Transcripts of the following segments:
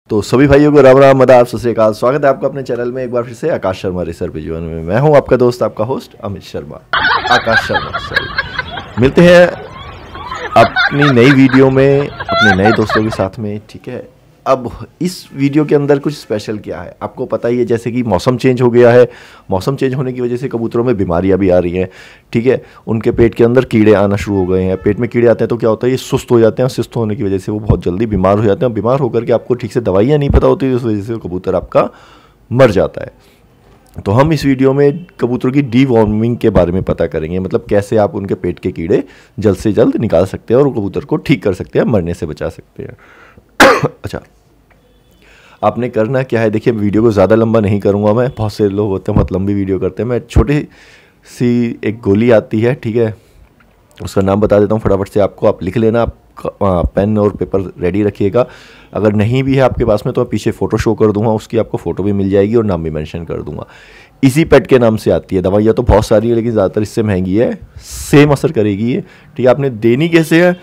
तो सभी भाइयों को राम राम, आदाब, सत श्री अकाल। स्वागत है आपका अपने चैनल में एक बार फिर से आकाश शर्मा रिसर्च पे जीवन में। मैं हूं आपका दोस्त, आपका होस्ट अमित शर्मा, आकाश शर्मा। सॉरी, मिलते हैं अपनी नई वीडियो में अपने नए दोस्तों के साथ में। ठीक है, अब इस वीडियो के अंदर कुछ स्पेशल क्या है आपको पता ही है। जैसे कि मौसम चेंज हो गया है, मौसम चेंज होने की वजह से कबूतरों में बीमारियां भी आ रही हैं। ठीक है, उनके पेट के अंदर कीड़े आना शुरू हो गए हैं। पेट में कीड़े आते हैं तो क्या होता है, ये सुस्त हो जाते हैं। सुस्त होने की वजह से वो बहुत जल्दी बीमार हो जाते हैं। बीमार होकर के आपको ठीक से दवाइयाँ नहीं पता होती, उस वजह से कबूतर आपका मर जाता है। तो हम इस वीडियो में कबूतरों की डीवॉर्मिंग के बारे में पता करेंगे, मतलब कैसे आप उनके पेट के कीड़े जल्द से जल्द निकाल सकते हैं और कबूतर को ठीक कर सकते हैं, मरने से बचा सकते हैं। अच्छा, आपने करना क्या है, देखिए वीडियो को ज़्यादा लंबा नहीं करूँगा मैं। बहुत से लोग होते हैं बहुत लंबी वीडियो करते हैं। मैं छोटी सी एक गोली आती है, ठीक है, उसका नाम बता देता हूँ फटाफट से आपको। आप लिख लेना, आप पेन और पेपर रेडी रखिएगा। अगर नहीं भी है आपके पास में तो मैं पीछे फ़ोटो शो कर दूंगा, उसकी आपको फ़ोटो भी मिल जाएगी और नाम भी मेंशन कर दूंगा। इसी पेट के नाम से आती है। दवाइयाँ तो बहुत सारी है लेकिन ज़्यादातर इससे महंगी है, सेम असर करेगी ये। ठीक है, आपने देनी कैसे है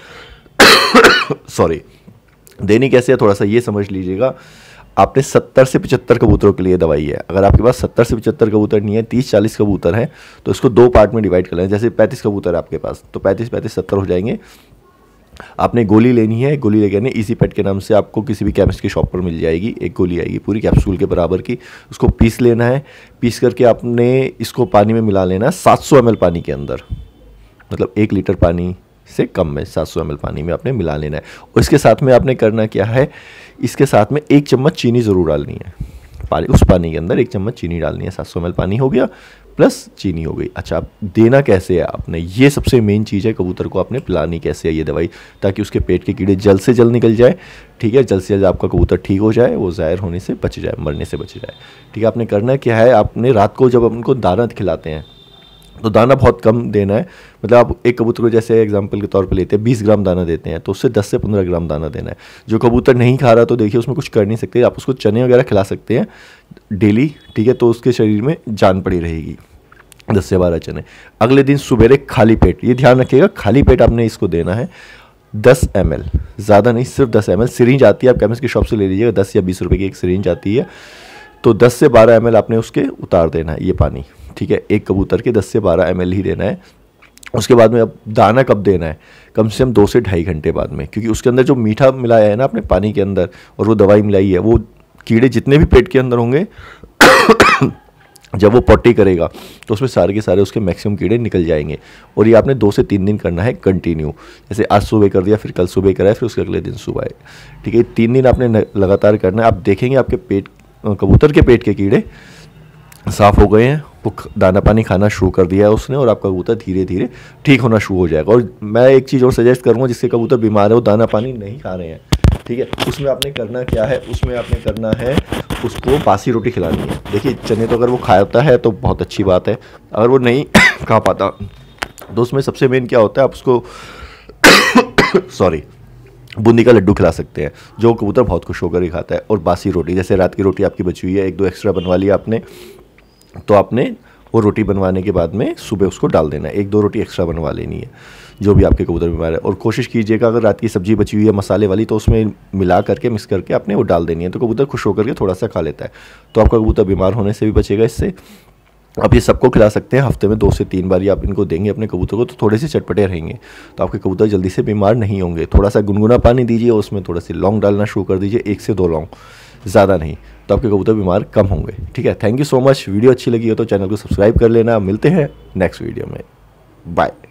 सॉरी, देनी कैसे है थोड़ा सा ये समझ लीजिएगा। आपने 70 से 75 कबूतरों के लिए दवाई है। अगर आपके पास 70 से 75 कबूतर नहीं है, 30-40 कबूतर हैं, तो इसको दो पार्ट में डिवाइड कर लें। जैसे 35 कबूतर है आपके पास तो 35-35 70 हो जाएंगे। आपने गोली लेनी है, गोली लेके आनी इसी पेट के नाम से आपको किसी भी केमिस्ट की शॉप पर मिल जाएगी। एक गोली आएगी पूरी कैप्सूल के बराबर की, उसको पीस लेना है। पीस करके आपने इसको पानी में मिला लेना है 700 ml पानी के अंदर, मतलब 1 लीटर पानी से कम में 700 ml पानी में आपने मिला लेना है। और इसके साथ में आपने करना क्या है, इसके साथ में 1 चम्मच चीनी ज़रूर डालनी है। उस पानी के अंदर 1 चम्मच चीनी डालनी है। 700 ml पानी हो गया प्लस चीनी हो गई। अच्छा, आप देना कैसे है आपने, ये सबसे मेन चीज़ है। कबूतर को आपने पिलानी कैसे है ये दवाई, ताकि उसके पेट के कीड़े जल्द से जल्द निकल जाए। ठीक है, जल्द से जल्द आपका कबूतर ठीक हो जाए, वो ज़ाहिर होने से बच जाए, मरने से बच जाए। ठीक है, आपने करना क्या है, आपने रात को जब उनको दाना खिलाते हैं तो दाना बहुत कम देना है। मतलब आप एक कबूतर को जैसे एग्जांपल के तौर पे लेते हैं, 20 ग्राम दाना देते हैं तो उससे 10 से 15 ग्राम दाना देना है। जो कबूतर नहीं खा रहा तो देखिए उसमें कुछ कर नहीं सकते, आप उसको चने वगैरह खिला सकते हैं डेली। ठीक है, तो उसके शरीर में जान पड़ी रहेगी। 10 से 12 चने। अगले दिन सुबेरे खाली पेट, ये ध्यान रखिएगा, खाली पेट आपने इसको देना है 10 ml, ज़्यादा नहीं, सिर्फ 10 ml। सिरिंज आती है, आप केमिस्ट की शॉप से ले लीजिएगा, 10 या 20 रुपये की एक सिरिंज आती है। तो 10 से 12 ml आपने उसके उतार देना है ये पानी। ठीक है, एक कबूतर के 10 से 12 ml ही देना है। उसके बाद में अब दाना कब देना है, कम से कम 2 से ढाई घंटे बाद में, क्योंकि उसके अंदर जो मीठा मिलाया है ना आपने पानी के अंदर और वो दवाई मिलाई है, वो कीड़े जितने भी पेट के अंदर होंगे जब वो पॉटी करेगा तो उसमें सारे के सारे उसके मैक्सिमम कीड़े निकल जाएंगे। और ये आपने 2 से 3 दिन करना है कंटिन्यू। जैसे आज सुबह कर दिया, फिर कल सुबह कराए, फिर उसके अगले दिन सुबह। ठीक है, 3 दिन आपने लगातार करना है। आप देखेंगे आपके पेट, कबूतर के पेट के कीड़े साफ़ हो गए हैं, वो दाना पानी खाना शुरू कर दिया है उसने, और आपका कबूतर धीरे धीरे ठीक होना शुरू हो जाएगा। और मैं एक चीज़ और सजेस्ट करूँगा, जिसके कबूतर बीमार है, वो दाना पानी नहीं खा रहे हैं, ठीक है, उसमें आपने करना क्या है, उसमें आपने करना है उसको बासी रोटी खिलानी है। देखिए चने तो अगर वो खाता है तो बहुत अच्छी बात है, अगर वो नहीं खा पाता तो उसमें सबसे मेन क्या होता है, आप उसको सॉरी बूंदी का लड्डू खिला सकते हैं, जो कबूतर बहुत खुश होकर ही खाता है। और बासी रोटी, जैसे रात की रोटी आपकी बची हुई है, 1-2 एक्स्ट्रा बनवा लिया आपने, तो आपने वो रोटी बनवाने के बाद में सुबह उसको डाल देना है। 1-2 रोटी एक्स्ट्रा बनवा लेनी है, जो भी आपके कबूतर बीमार है। और कोशिश कीजिएगा अगर रात की सब्जी बची हुई है मसाले वाली, तो उसमें मिला करके मिक्स करके आपने वो डाल देनी है, तो कबूतर खुश होकर के थोड़ा सा खा लेता है, तो आपका कबूतर बीमार होने से भी बचेगा इससे। आप ये सबको खिला सकते हैं, हफ्ते में 2 से 3 बार आप इनको देंगे अपने कबूतर को, तो थोड़े से चटपटे रहेंगे, तो आपके कबूतर जल्दी से बीमार नहीं होंगे। थोड़ा सा गुनगुना पानी दीजिए, उसमें थोड़ा सी लौंग डालना शुरू कर दीजिए, 1 से 2 लौंग, ज़्यादा नहीं, तो आपके कबूतर बीमार कम होंगे। ठीक है, thank you so much. Video अच्छी लगी हो तो चैनल को सब्सक्राइब कर लेना। मिलते हैं नेक्स्ट वीडियो में, बाय।